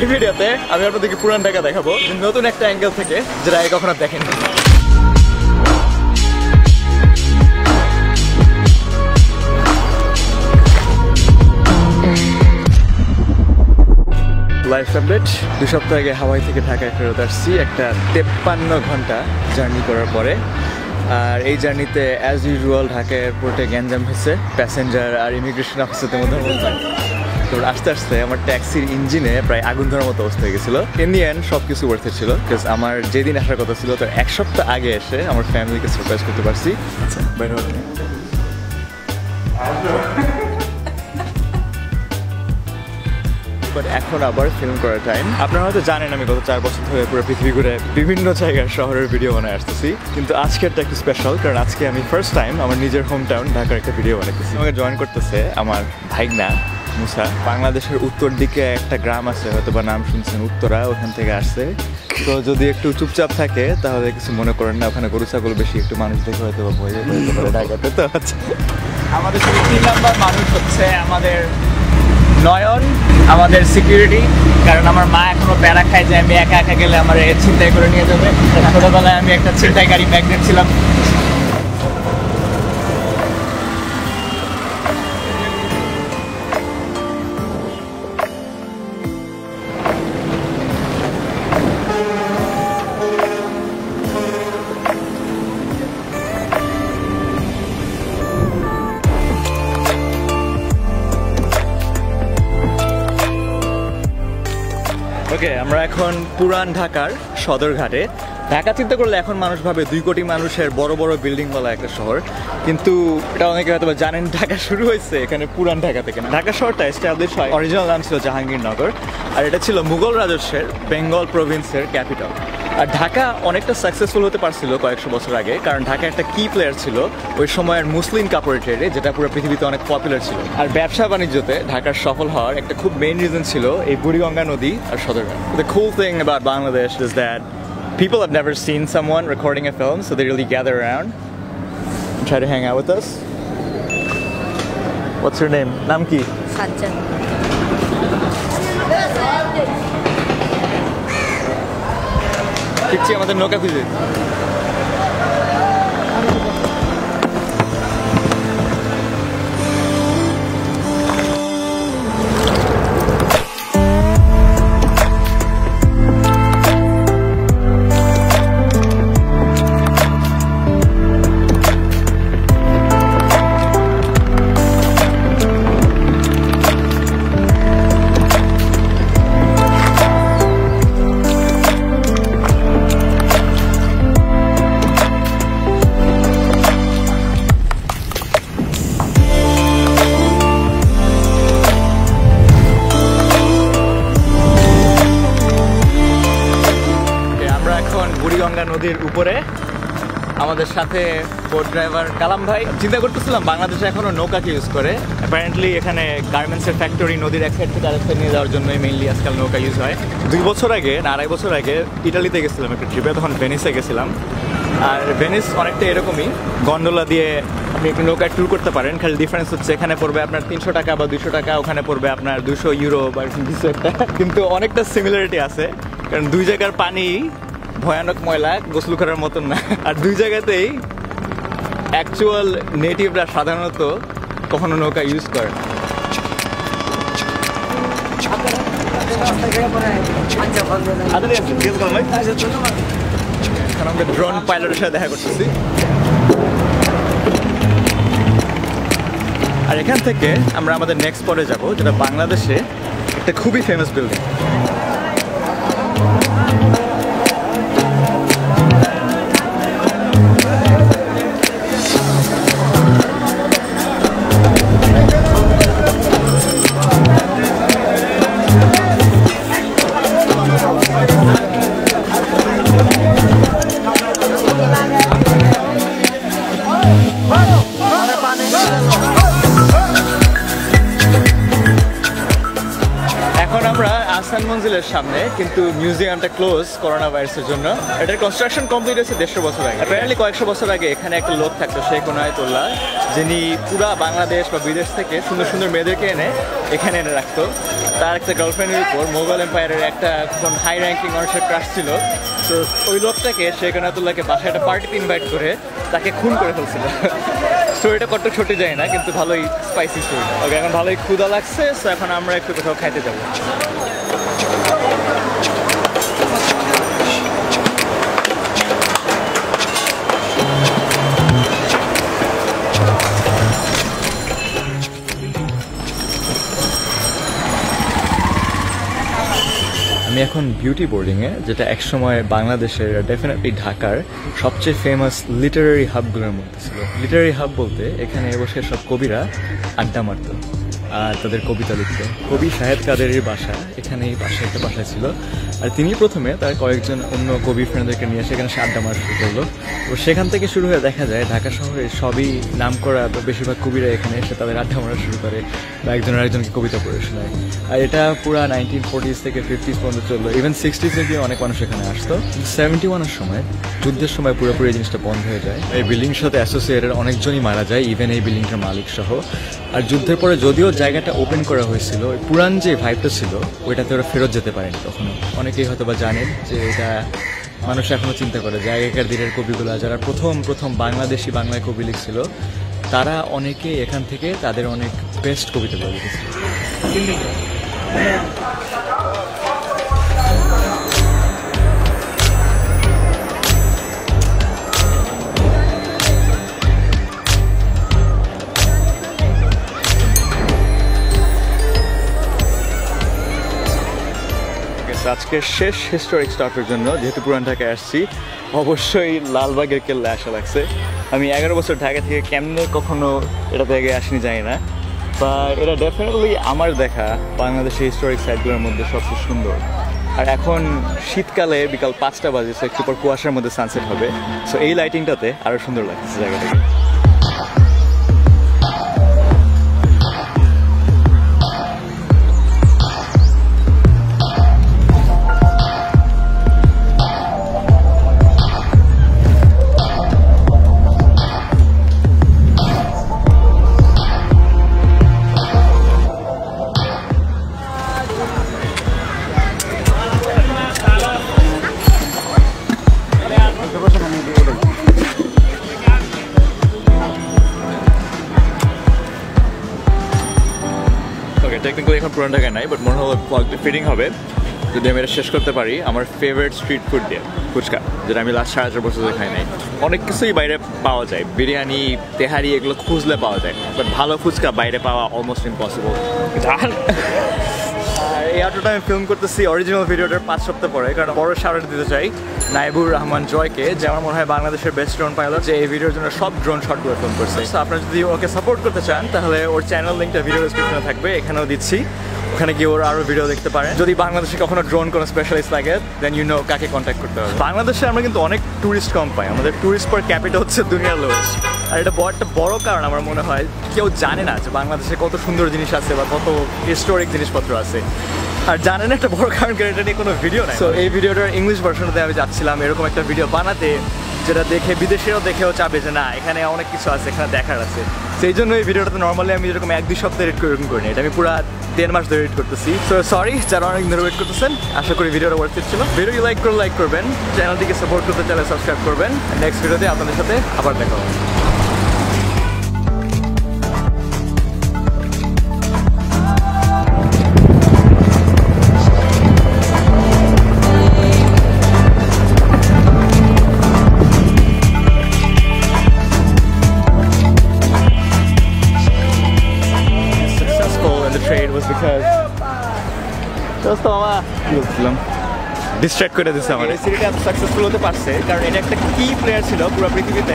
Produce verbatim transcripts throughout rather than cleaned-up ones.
এই ভিডিওতে আমি আপনাদেরকে পুরান ঢাকা দেখাবো নতুন একটা অ্যাঙ্গেল থেকে, যেটা আগে কখনো দেখেনি। Life update. দুই সপ্তাহ আগে হাওয়াই থেকে ঢাকায় ফেরত আসছি একটা তেপ্পান্ন ঘন্টা জার্নি করার পরে। আর এই জার্নিতে অ্যাজ ইউজুয়াল ঢাকা এয়ারপোর্টে গ্যাঞ্জাম হয়েছে প্যাসেঞ্জার আর ইমিগ্রেশন অফিসারদের মধ্যে। তো আস্তে আস্তে আমার ট্যাক্সির ইঞ্জিনে প্রায় আগুন ধরার মতো অবস্থা হয়ে গেছিলো। ইন দি এন্ড সব কিছু ওয়ার্থ ইট ছিল, বিকজ আমার যেদিন আসার কথা ছিল তার এক সপ্তাহ আগে এসে আমার ফ্যামিলিকে সারপ্রাইজ করতে পারছি। আচ্ছা বাইরে বাট এখন আবার ফিল্ম করার টাইম। আপনারা হয়তো জানেন আমি গত চার বছর ধরে পুরো পৃথিবী ঘুরে বিভিন্ন জায়গার শহরের ভিডিও বানায় আসতেছি, কিন্তু আজকেরটা একটু স্পেশাল, কারণ আজকে আমি ফার্স্ট টাইম আমার নিজের হোম টাউন ঢাকার একটা ভিডিও বানাইতেছি। আমাকে জয়েন করতেছে আমার ভাইগনা মুসা। বাংলাদেশের উত্তর দিকে একটা গ্রাম আছে, হয়তো বা নাম শুনছেন, উত্তরা, ওখান থেকে আসছে। তো যদি একটু চুপচাপ থাকে তাহলে কিছু মনে করেন না, ওখানে গরু ছাগল বেশি, একটু মানুষ দেখে হয়তো বা ভয় যেতে পারে ঢাকাতে। তো আচ্ছা, আমাদের তিন নাম্বার মানুষ হচ্ছে আমাদের নয়ন, আমাদের সিকিউরিটি, কারণ আমার মা এখনো প্যারা খায় যে আমি একা একা গেলে আমার ছিনতাই করে নিয়ে যাবে। ছোটবেলায় আমি একটা ছিনতাইকারী ম্যাগনেট ছিলাম। ওকে, আমরা এখন পুরান ঢাকার সদরঘাটে। ঢাকা চিন্তা করলে এখন মানুষ ভাবে দুই কোটি মানুষের বড় বড় বিল্ডিংওয়ালা একটা শহর, কিন্তু এটা অনেকে হয়তো জানেন ঢাকা শুরু হয়েছে এখানে পুরান ঢাকা থেকে না। ঢাকা শহরটা এস্টাবলিশ হয়, অরিজিনাল নাম ছিল জাহাঙ্গীরনগর, আর এটা ছিল মুঘল রাজস্বের বেঙ্গল প্রভিন্সের ক্যাপিটাল। আর ঢাকা অনেকটা সাকসেসফুল হতে পারছিল কয়েকশো বছর আগে, কারণ ঢাকা একটা কি প্লেয়ার ছিল ওই সময়ের মুসলিম কাপড় ট্রেডে, যেটা পুরো পৃথিবীতে অনেক পপুলার ছিল। আর ব্যবসা বাণিজ্যতে ঢাকার সফল হওয়ার একটা খুব মেইন রিজন ছিল এই বুড়িগঙ্গা নদী আর Sadarghat. The cool thing about Bangladesh is that people have never seen someone recording a film, so they really gather around and try to hang out with us. What's your name? Naam ki? Sajjan. Kichi amader noka খুঁজে। বুড়িগঙ্গা নদীর উপরে আমাদের সাথে boat driver কালাম ভাই। চিন্তা করতেছিলাম বাংলাদেশে এখনো নৌকাকে ইউজ করে, অ্যাপারেন্টলি এখানে গার্মেন্টসের ফ্যাক্টরি নদীর এক সাইড থেকে আরেক সাইড নিয়ে যাওয়ার জন্যই মেইনলি আজকাল নৌকা ইউজ হয়। দুই বছর আগে না আড়াই বছর আগে ইটালিতে গেছিলাম একটা ট্রিপে, তখন ভেনিসে গেছিলাম। আর ভেনিস অনেকটা এরকমই, গন্ডোলা দিয়ে আপনি একটু নৌকায় ট্যুর করতে পারেন, খালি ডিফারেন্স হচ্ছে এখানে পড়বে আপনার তিনশো টাকা বা দুশো টাকা, ওখানে পড়বে আপনার দুশো ইউরো বা কিছু একটা। কিন্তু অনেকটা সিমিলারিটি আছে, কারণ দুই জায়গার পানি ভয়ানক ময়লা, গোসল করার মতন না। আর দুই জায়গাতেই অ্যাকচুয়াল নেটিভরা সাধারণত কখনো নৌকা ইউজ করে না। আমরা ড্রোন পাইলটের সাথে দেখা করতেছি। আর এখান থেকে আমরা আমাদের নেক্সট স্পটে যাব, যেটা বাংলাদেশে একটা খুবই ফেমাস বিল্ডিং। হাসান মঞ্জিলের সামনে, কিন্তু মিউজিয়ামটা ক্লোজ করোনা ভাইরাসের জন্য। এটার কনস্ট্রাকশন কমপ্লিট হয়েছে দেড়শো বছর আগে। অ্যাপারেন্টলি কয়েকশো বছর আগে এখানে একটা লোক থাকতো, শেখ ইনায়েতুল্লাহ, যিনি পুরা বাংলাদেশ বা বিদেশ থেকে সুন্দর সুন্দর মেয়েদেরকে এনে এখানে এনে রাখতো। তার একটা গার্লফ্রেন্ডের উপর মোগল এম্পায়ারের একটা কোন হাই র্যাঙ্কিং মানুষের ক্রাশ ছিল। তো ওই লোকটাকে শেখ ইনায়েতুল্লাহকে বাসায় একটা পার্টিতে ইনভাইট করে তাকে খুন করে ফেলছিল। স্টোরিটা কত ছোটে যায় না, কিন্তু ভালোই স্পাইসি স্টোরিটা। ওকে, এখন ভালোই ক্ষুধা লাগছে, সো এখন আমরা একটু কোথাও খাইতে যাবো। আমি এখন বিউটি বোর্ডিংয়ে, যেটা একসময় বাংলাদেশের ডেফিনেটলি ঢাকার সবচেয়ে ফেমাস লিটারারি হাবগুলোর মধ্যে ছিল। লিটারারি হাব বলতে এখানে বসে সব কবিরা আড্ডা মারত আর তাদের কবিতা লিখত। কবি শাহেদ কাদেরের বাসা এখানে, এই পাশে একটা বাসা ছিল, আর তিনি প্রথমে তার কয়েকজন অন্য কবি ফ্রেন্ডদেরকে নিয়ে সেখানে সে আড্ডা মারা শুরু করলো। তো সেখান থেকে শুরু হয়ে দেখা যায় ঢাকা শহরে সবই নাম করা বেশিরভাগ কবিরা এখানে এসে তাদের আড্ডা মারা শুরু করে বা একজন আরেকজনকে কবিতা পড়ে শোনায়। আর এটা পুরা নাইনটিন ফোর্টিজ থেকে ফিফটিজ পর্যন্ত চললো, ইভেন সিক্সটিজ থেকে অনেক মানুষ এখানে আসতো। সেভেন্টি ওয়ানের সময়, যুদ্ধের সময় পুরোপুরি এই জিনিসটা বন্ধ হয়ে যায়। এই বিল্ডিংয়ের সাথে অ্যাসোসিয়েটেড অনেকজনই মারা যায়, ইভেন এই বিল্ডিংটার মালিক সহ। আর যুদ্ধের পরে যদিও জায়গাটা ওপেন করা হয়েছিল, পুরান যে ভাইবটা ছিল ওইটাতে ওরা ফেরত যেতে পারেনি কখনো। অনেকেই হয়তো বা জানেন যে এটা মানুষ এখনো চিন্তা করে যে আগেকার দিনের কবিগুলা যারা প্রথম প্রথম বাংলাদেশি বাংলায় কবি লিখছিল, তারা অনেকে এখান থেকে তাদের অনেক বেস্ট কবিতাগুলো লিখেছিল। আজকের শেষ হিস্টোরিক স্টপের জন্য, যেহেতু পুরান ঢাকায় আসছি, অবশ্যই লালবাগের কেল্লা আসা লাগছে। আমি এগারো বছর ঢাকা থেকে কেমনে কখনো এটা থেকে আসিনি জানি না, বা এটা ডেফিনেটলি আমার দেখা বাংলাদেশের হিস্টোরিক সাইটগুলোর মধ্যে সবচেয়ে সুন্দর। আর এখন শীতকালে বিকাল পাঁচটা বাজে, সো একটু পর কুয়াশার মধ্যে সানসেট হবে, সো এই লাইটিংটাতে আরও সুন্দর লাগছে জায়গাটাকে। টেকনিক্যালি এখন পুরান ঢাকায় নাই, বাট মনে হলো ফিটিং হবে যদি আমি এটা শেষ করতে পারি আমার ফেভারিট স্ট্রিট ফুড দিয়ে, ফুচকা, যেটা আমি লাস্ট সাড়ে চার বছর ধরে খাই নাই। অনেক কিছুই বাইরে পাওয়া যায়, বিরিয়ানি, তেহারি, এগুলো খুঁজলে পাওয়া যায়, বাট ভালো ফুচকা বাইরে পাওয়া অলমোস্ট ইম্পসিবল। আর এই অটোটা আমি ফিল্ম করতেছি অরিজিনাল ভিডিওটার পাঁচ সপ্তাহ পরে, কারণ বড় শাউট দিতে চাই নাইবুর রহমান জয়কে, যে আমার মনে হয় বাংলাদেশের বেস্ট ড্রোন পাইলট, যে এই ভিডিওর জন্য সব ড্রোন শটগুলো ফিল্ম করছে। তো আপনারা যদি ওকে সাপোর্ট করতে চান তাহলে ওর চ্যানেল লিঙ্কটা ভিডিও ডেসক্রিপশনে থাকবে, এখানেও দিচ্ছি, ওখানে গিয়ে ওর আরও ভিডিও দেখতে পারেন। যদি বাংলাদেশে কখনো ড্রোন কোনো স্পেশালিস্ট লাগে, দেন ইউ নো কাকে কন্ট্যাক্ট করতে হবে। বাংলাদেশে আমরা কিন্তু অনেক ট্যুরিস্ট কম পাই, আমাদের ট্যুরিস্ট পার ক্যাপিটা হচ্ছে দুনিয়ার লোয়েস্ট। আর এটা বড় একটা বড় কারণ আমার মনে হয় কেউ জানে না যে বাংলাদেশে কত সুন্দর জিনিস আছে বা কত হিস্টোরিক জিনিসপত্র আছে। আর জানেন একটা বড় কারণ এটা নিয়ে কোনো ভিডিও নাই। সো এই ভিডিওটার ইংলিশ ভার্সনটাতে আমি যাচ্ছিলাম এরকম একটা ভিডিও বানাতে, যেটা দেখে বিদেশেও দেখেও চাবে যে না এখানে অনেক কিছু আছে, এখানে দেখার আছে। সেই জন্য এই ভিডিওটাতে নর্মালি আমি যেরকম এক দুই সপ্তাহ এডিট করে এরকম করিনি, এটা আমি পুরো দেড় মাস ধরে এডিট করতেছি। সো সরি যারা অনেক ধরে ওয়েট করতেছেন, আশা করি ভিডিওটা ওয়ার্থ ইট ছিল। ভিডিও লাইক করে লাইক করবেন, চ্যানেলটিকে সাপোর্ট করতে চাইলে সাবস্ক্রাইব করবেন। নেক্সট ভিডিওতে আপনাদের সাথে আবার দেখা হবে। ডিস্ট্র্যাক্ট করে দিচ্ছে আমার। এই সিরিজটা এত সাকসেসফুল হতে পারছে কারণ এটা একটা কি প্লেয়ার ছিল পুরো পৃথিবীতে।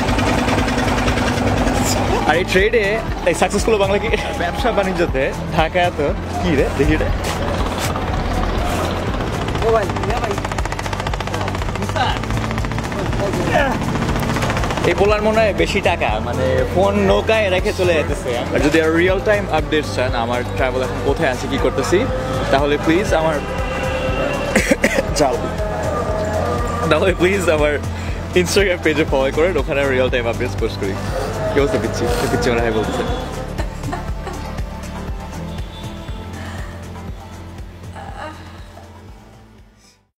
আর এই ট্রেডে এই সাকসেসফুল বাংলা কি ব্যবসা বাণিজ্যতে ঢাকা এত কি রে দেখি রে মোবাইল এই পোলার মনে হয় বেশি টাকা, মানে ফোন নৌকায় রেখে চলে যেতেছে। আর যদি আর রিয়েল টাইম আপডেটস চান আমার ট্রাভেল এখন কোথায় আছে কি করতেছি, তাহলে প্লিজ আমার যাও তাহলে প্লিজ আমার ইনস্টাগ্রাম পেজে ফলো করেন, ওখানে রিয়েল টাইম আপডেটস পোস্ট করি। কেউ তো পিচ্ছি পিচ্ছি মনে হয় বলতেছে।